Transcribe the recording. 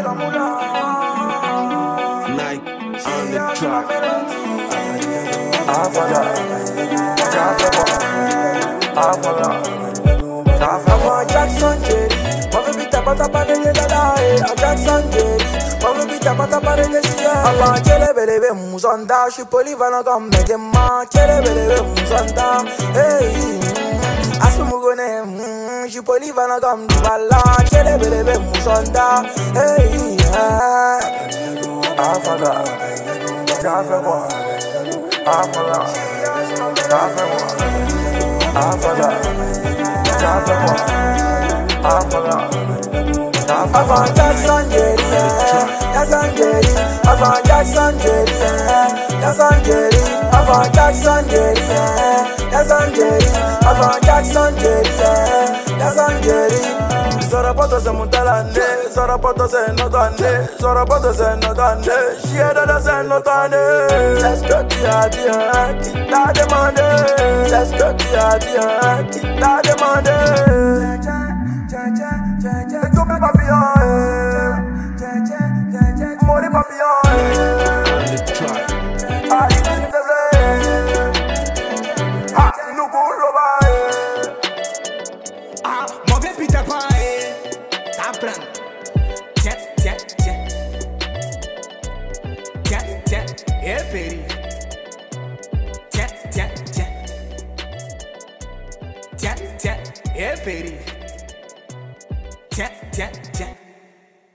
Night on the track. Jackson Jerry, ma baby tapata parede da dai. Jackson Jerry, ma baby tapata parede sia. Ava chele beleve musonda, she polivano come me ma chele beleve musonda. Hey, asumugone, she polivano come di balla, chele beleve musonda. Hey, afaga, afaga, afaga, afaga. Avant Jackson Jerry, Jackson Jerry, avant Jackson Jerry, Jackson Jerry, avant Jackson Jerry, Jackson Jerry, avant Jackson Jerry, Jackson Jerry. Zarapoto se montalande, Zarapoto se notande, Zarapoto se notande, Chieda se notande. C'est ce que tu as dit, qui t'a demandé. C'est ce que tu as dit, qui t'a demandé. Tu me papillon, Mori papillon. Allez, s'il te plaît. Ah, nous courons Ah, mauvais Peter Pan, t'apprends. Tiens, tiens, tiens. Tiens, tiens, péri. Tiens, tiens, tiens. Tiens, tiens, péri. Tiens, tiens, tiens.